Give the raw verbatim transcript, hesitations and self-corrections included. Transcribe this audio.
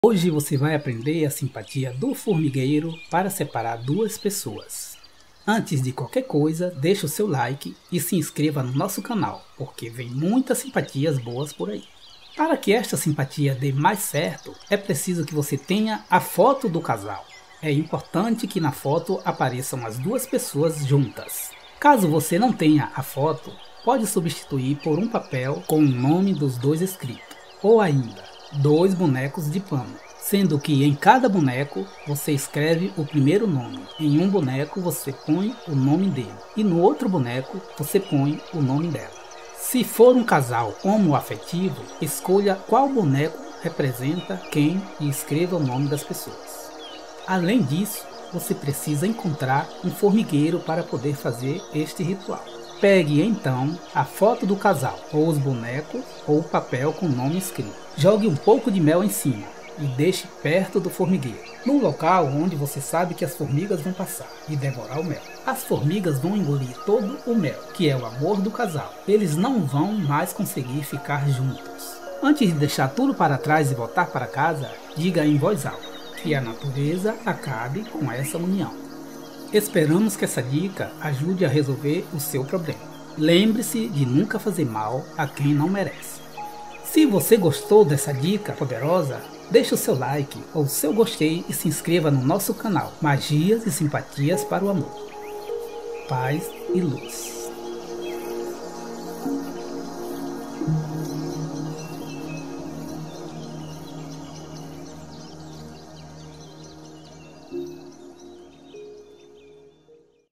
Hoje você vai aprender a simpatia do formigueiro para separar duas pessoas. Antes de qualquer coisa, deixe o seu like e se inscreva no nosso canal, porque vem muitas simpatias boas por aí. Para que esta simpatia dê mais certo, é preciso que você tenha a foto do casal. É importante que na foto apareçam as duas pessoas juntas. Caso você não tenha a foto, pode substituir por um papel com o nome dos dois escrito, ou ainda, dois bonecos de pano, sendo que em cada boneco você escreve o primeiro nome. Em um boneco você põe o nome dele e no outro boneco você põe o nome dela. Se for um casal homoafetivo, escolha qual boneco representa quem e escreva o nome das pessoas. Além disso, você precisa encontrar um formigueiro para poder fazer este ritual. Pegue então a foto do casal, ou os bonecos, ou o papel com o nome escrito. Jogue um pouco de mel em cima e deixe perto do formigueiro, num local onde você sabe que as formigas vão passar e devorar o mel. As formigas vão engolir todo o mel, que é o amor do casal. Eles não vão mais conseguir ficar juntos. Antes de deixar tudo para trás e voltar para casa, diga em voz alta que a natureza acabe com essa união. Esperamos que essa dica ajude a resolver o seu problema. Lembre-se de nunca fazer mal a quem não merece. Se você gostou dessa dica poderosa, deixe o seu like ou seu gostei e se inscreva no nosso canal Magias e Simpatias para o Amor. Paz e luz.